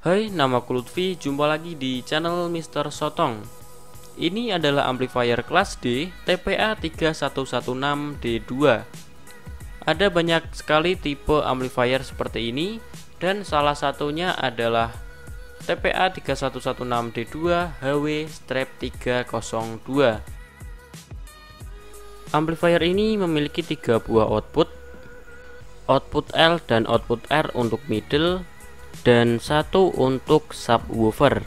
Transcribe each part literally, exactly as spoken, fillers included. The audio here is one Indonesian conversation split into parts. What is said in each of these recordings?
Hai, namaku Lutfi, jumpa lagi di channel Mister Sotong. Ini adalah amplifier kelas D T P A tiga satu satu enam D dua. Ada banyak sekali tipe amplifier seperti ini, dan salah satunya adalah T P A tiga satu satu enam D dua H W tiga nol dua. Amplifier ini memiliki tiga buah output, output L dan output R untuk middle, dan satu untuk subwoofer.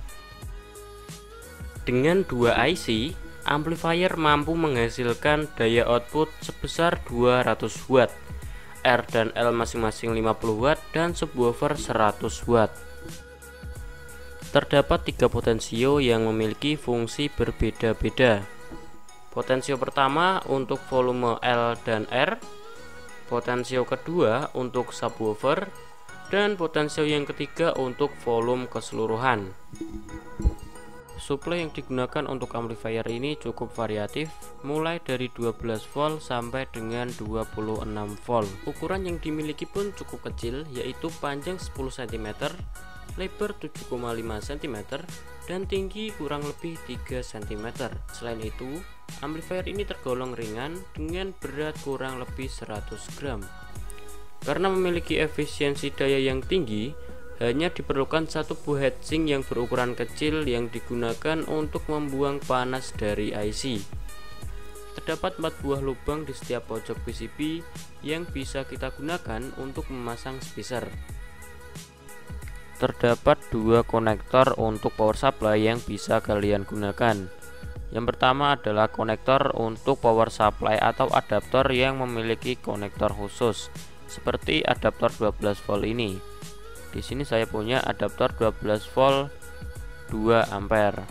Dengan dua I C, amplifier mampu menghasilkan daya output sebesar dua ratus watt, R dan L masing-masing lima puluh watt, dan subwoofer seratus watt. Terdapat tiga potensio yang memiliki fungsi berbeda-beda. Potensio pertama untuk volume L dan R, potensio kedua untuk subwoofer, dan potensio yang ketiga untuk volume keseluruhan. Suplai yang digunakan untuk amplifier ini cukup variatif, mulai dari dua belas volt sampai dengan dua puluh enam volt. Ukuran yang dimiliki pun cukup kecil, yaitu panjang sepuluh sentimeter, lebar tujuh koma lima sentimeter, dan tinggi kurang lebih tiga sentimeter. Selain itu, amplifier ini tergolong ringan dengan berat kurang lebih seratus gram. Karena memiliki efisiensi daya yang tinggi, hanya diperlukan satu buah heatsink yang berukuran kecil yang digunakan untuk membuang panas dari I C. Terdapat empat buah lubang di setiap pojok P C B yang bisa kita gunakan untuk memasang speaker. Terdapat dua konektor untuk power supply yang bisa kalian gunakan. Yang pertama adalah konektor untuk power supply atau adaptor yang memiliki konektor khusus, seperti adaptor dua belas volt ini. Di sini saya punya adaptor dua belas volt dua ampere.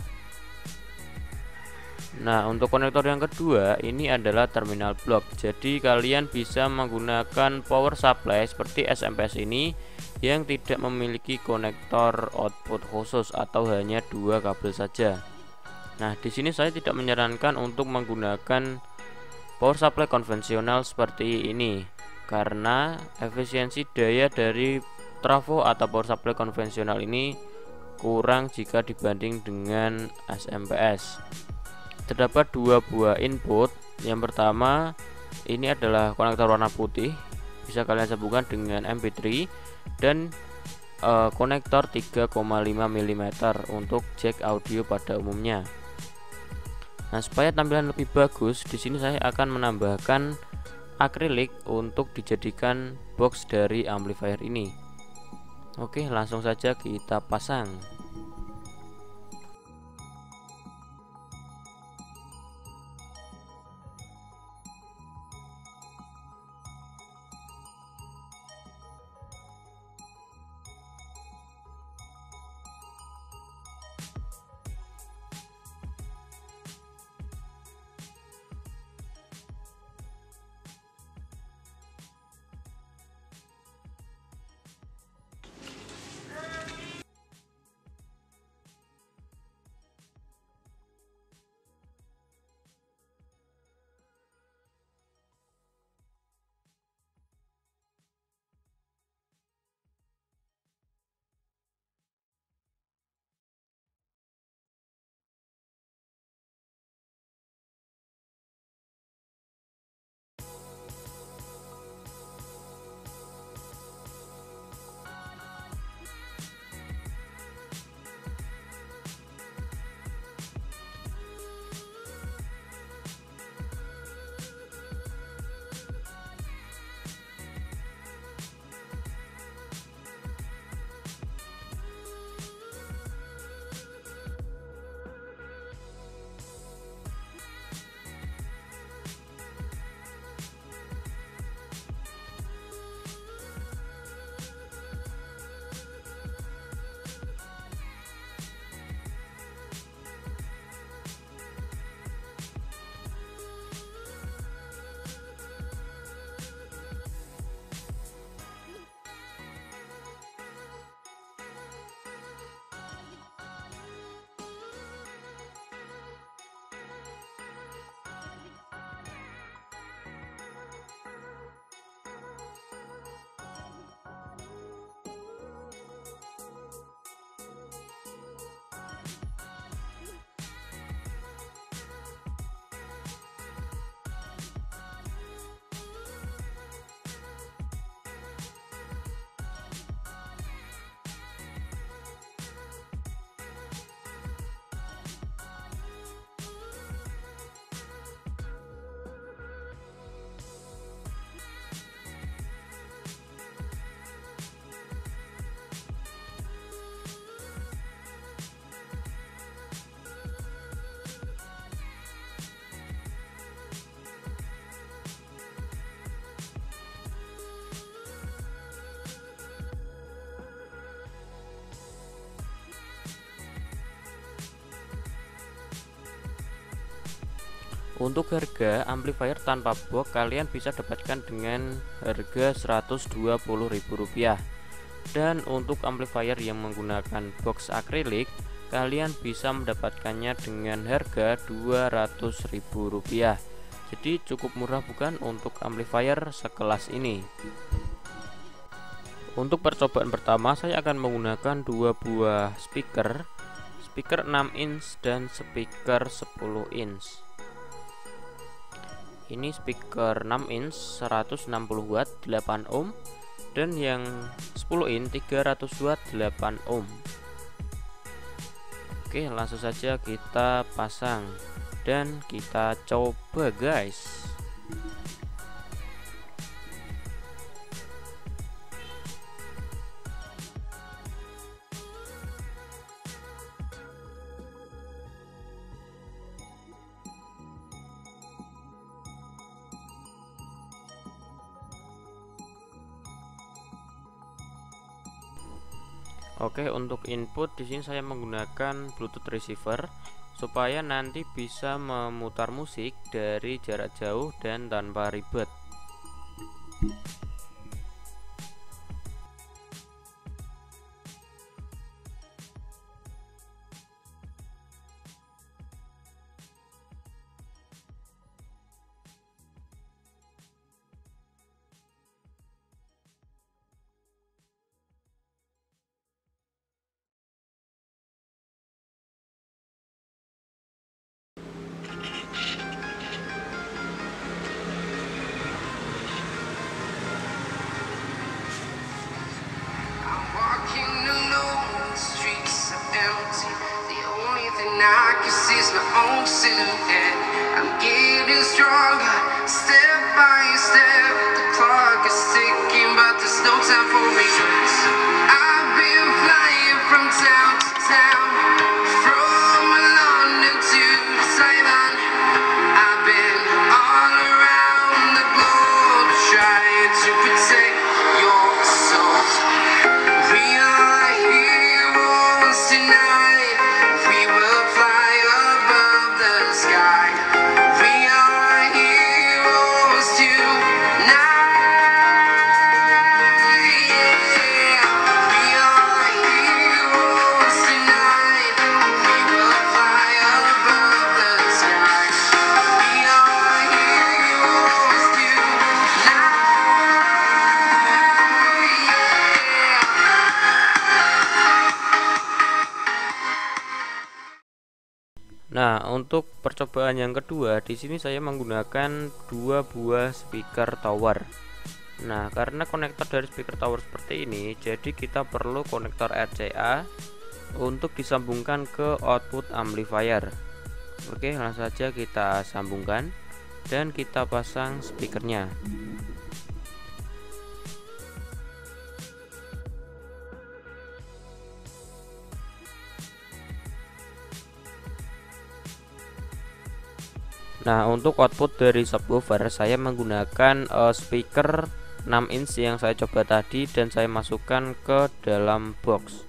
Nah, untuk konektor yang kedua ini adalah terminal block. Jadi kalian bisa menggunakan power supply seperti S M P S ini yang tidak memiliki konektor output khusus atau hanya dua kabel saja. Nah, di sini saya tidak menyarankan untuk menggunakan power supply konvensional seperti ini, karena efisiensi daya dari trafo atau power supply konvensional ini kurang jika dibanding dengan S M P S. Terdapat dua buah input. Yang pertama ini adalah konektor warna putih, bisa kalian sambungkan dengan M P tiga, dan e, konektor tiga koma lima milimeter untuk jack audio pada umumnya. Nah, supaya tampilan lebih bagus, di sini saya akan menambahkan akrilik untuk dijadikan box dari amplifier ini. Oke, langsung saja kita pasang. Untuk harga amplifier tanpa box kalian bisa dapatkan dengan harga seratus dua puluh ribu rupiah. Dan untuk amplifier yang menggunakan box akrilik kalian bisa mendapatkannya dengan harga dua ratus ribu rupiah. Jadi cukup murah bukan untuk amplifier sekelas ini. Untuk percobaan pertama saya akan menggunakan dua buah speaker, speaker enam inch dan speaker sepuluh inch. Ini speaker enam inch seratus enam puluh watt delapan ohm dan yang sepuluh inch tiga ratus watt delapan ohm. Oke, langsung saja kita pasang dan kita coba guys. Oke, untuk input di sini saya menggunakan Bluetooth receiver supaya nanti bisa memutar musik dari jarak jauh dan tanpa ribet. I can see my own silhouette. I'm getting stronger, step by step. The clock is ticking, but there's no time for regrets. I've been flying from town to town, from London to Taiwan. I've been all around the globe trying to protect your soul. We are heroes tonight. Nah, untuk percobaan yang kedua, di sini saya menggunakan dua buah speaker tower. Nah, karena konektor dari speaker tower seperti ini, jadi kita perlu konektor R C A untuk disambungkan ke output amplifier. Oke, langsung saja kita sambungkan dan kita pasang speakernya. Nah, untuk output dari subwoofer saya menggunakan uh, speaker enam inch yang saya coba tadi dan saya masukkan ke dalam box.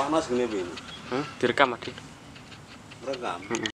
mas gini ini. Hmm? Direkam Adit. Rekam.